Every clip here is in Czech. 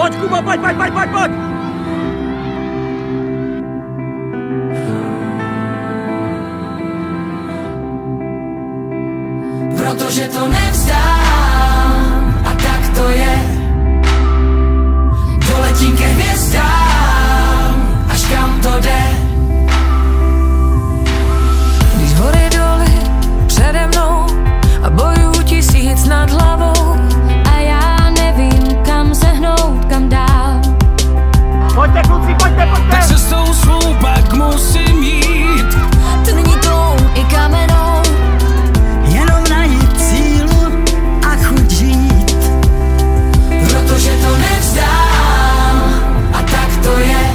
Pojď, Kubo, pojď! Protože to nevzdám, a tak to je. Doletím ke hvězdám, až kam to jde. Když hory doly přede mnou a bojů tisíc nad hlavou a já nevím, kam se hnout, kam dál. Pojďte, kluci, pojďte! Tak se s tou svou pak musím jít. To není tou i kamenou, jenom najít sílu a chuť žít. Protože to nevzdám, a tak to je.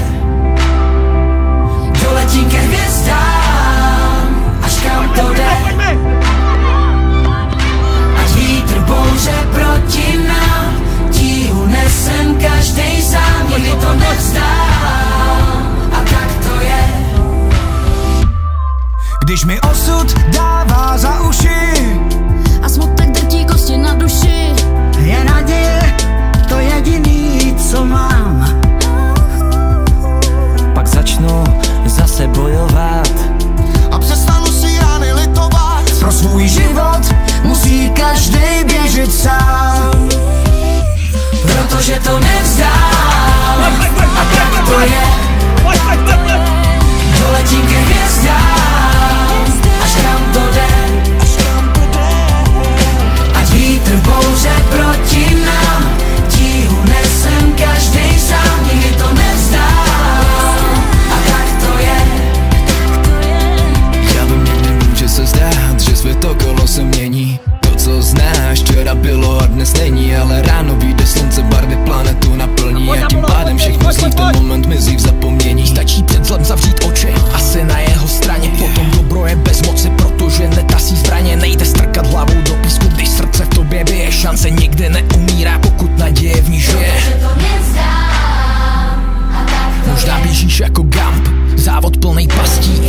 Doletím ke hvězdám, až kam to jde. Ať vítr bouře proti nám, tíhu nesem každej sám. Nikdy to nevzdám, a tak to je. Když mi osud dává za uši a smutek drtí kosti na duši, Je naděje, to jediný, co mám. pak začnu zase bojovat A přestanu si rány litovat. pro svůj život. Musí každej běžet sám. Protože to nevzdám, a tak to je. Doletím ke hvězdám, až kam to jde. Ať vítr bouře proti nám, tíhu nesem každej sám. Nikdy to nevzdám, a tak to je. Já vím, někdy může se zdát, že svět okolo se mění. To, co znáš, včera bylo a dnes není. Ale ráno vyjde slunce, barvy planetu naplní. A tím pádem všechno zní, v ten moment mizí v zapomnění. Stačí před zlem zavřít oči, asi na jeho straně. Potom dobro je bez moci, protože netasí zbraně. Nejde strkat hlavou do písku, když srdce v tobě bije. Šance nikdy neumírá, pokud naděje v ní žije. Možná běžíš jako Gump, závod plnej pastí.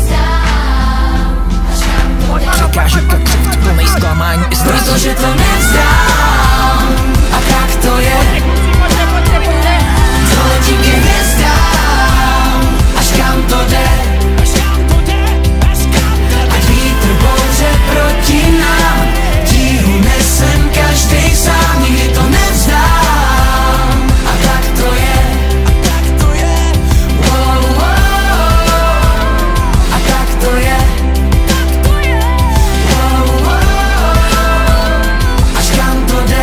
Překážek a křivt plnej zklamání i strachu. Protože to nevzdám, a tak to je. Doletím ke hvězdám, až kam to jde. Ať vítr bouře proti nám, tíhu nesem každej sám. Nikdy to nevzdám, a tak to je. Wow, wow, a tak to je. Wow, wow, až kam to jde.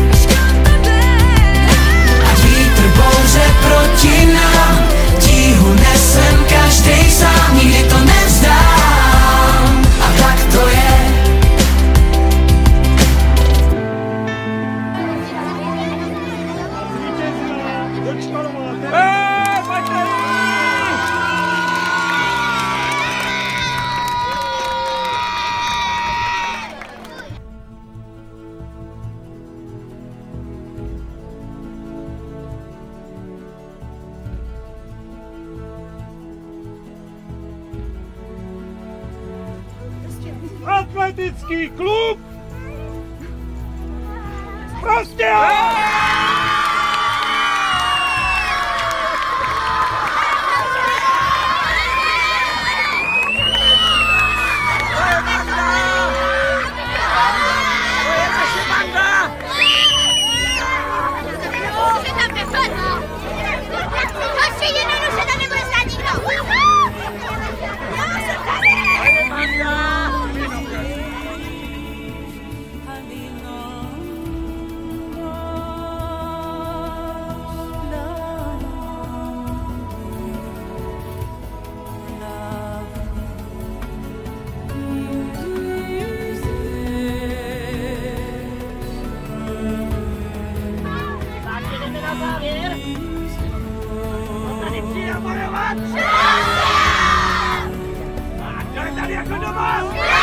Ať vítr bouře proti nám, tíhu nesem každej sám. Nikdy to nevzdám, a tak to je. Atletický klub prostě! Tady jako doma!